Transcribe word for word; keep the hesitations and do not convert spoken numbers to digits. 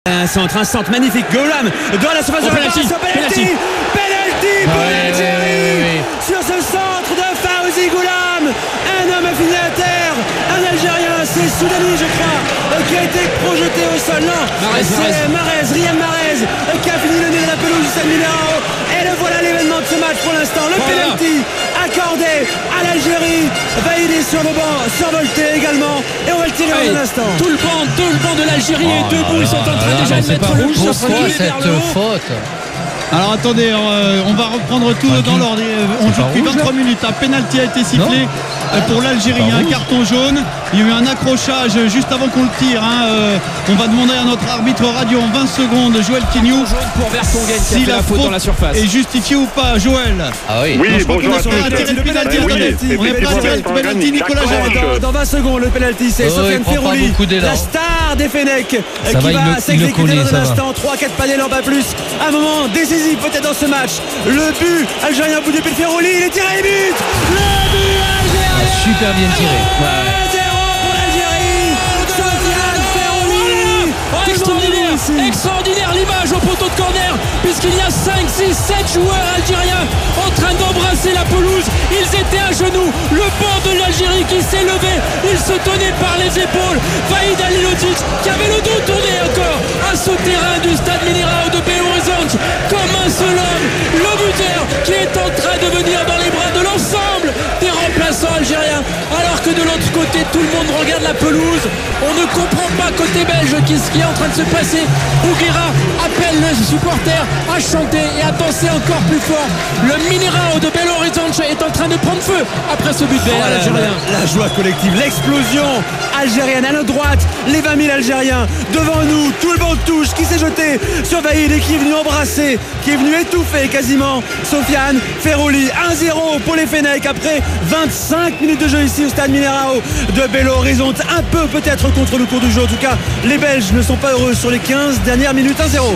Un centre, un centre magnifique. Goulam dans la surface de penalty, penalty, penalty pour ouais, l'Algérie ouais, ouais, ouais. sur ce centre de Fawzi Goulam. Un homme a fini à terre, un Algérien, c'est Soudani je crois, qui a été projeté au sol. Non, Mahrez, c'est Mahrez, Riyad Mahrez qui a fini le nez de la pelouse du Stade Mineirao. Et le voilà l'événement de ce match pour l'instant. Le voilà. penalty accordé à l'Algérie, validé sur le banc, survolté également. Et on va le tirer Ouais, dans un instant. Tout le banc, tout le banc de l'Algérie Oh est debout. là Ils sont en train là, déjà non, de c'est mettre pas le rouge sur pourquoi le vers cette le haut. faute. Alors attendez, euh, on va reprendre tout Pas dans qui l'ordre. Euh, On C'est joue pas depuis rouge, vingt-trois minutes. Un pénalty a été sifflé euh, pour l'Algérie. Pas Un rouge. carton jaune. Il y a eu un accrochage juste avant qu'on le tire. hein. Euh, on va demander à notre arbitre radio en vingt secondes, Joël Quignou, Jaune pour Vertonghen qui a si fait la la faute faute dans la surface. est justifiée ou pas. Joël. Ah oui. Non, Oui, je crois bonjour qu'on à est sur tous. un tiré de pénalty. Ben oui, Attendez. On est effectivement, pas sur un Bertrand pénalty, Gagny, Nicolas j'accroche. Jarret. Dans, dans vingt secondes, le penalty, c'est Oh, Sofiane il prend pas Ferrouli, beaucoup d'élan. la star des Fenech, Ça qui va, il va le- il le s'exécuter connaît, dans ça un va. instant. trois quatre paniers, non pas plus. Un moment décisif peut-être dans ce match. Le but algérien, bout de pied de Ferrouli, il est tiré et but. Le but algérien. Super bien tiré. un zéro pour l'Algérie. Sofiane Ferrouli. Oh, extraordinaire, extraordinaire l'image au poteau de corner, puisqu'il y a cinq, six, sept joueurs algériens en train d'embrasser la pelouse. Ils étaient à genoux, le banc de l'Algérie qui s'est levé, il se tenait par les épaules. Vahid Halilhodžić qui avait le dos tourné encore à ce terrain du Stade Mineirao de Belo Horizonte, comme un seul homme, le buteur qui est en train de venir dans les bras de l'ensemble des remplaçants algériens, alors que de l'autre côté tout le monde regarde la pelouse. On ne comprend pas côté belge ce qui est en train de se passer. Bouguera appelle les supporters à chanter et à danser encore plus fort. Le Mineirao de Belo Horizonte est en train de prendre feu après ce but vert Oh, la, algérien. la- la joie collective, l'explosion algérienne à notre droite, les vingt mille Algériens devant nous, tout le banc de touche qui s'est jeté sur Vahid et qui est venu embrasser, qui est venu étouffer quasiment Sofiane Ferrouli. un zéro pour les Fenech après vingt-cinq minutes de jeu ici au Stade Mineirao de Belo Horizonte. Un peu peut-être contre le cours du jeu, en tout cas les Belges ne sont pas heureux sur les quinze dernières minutes. Un zéro.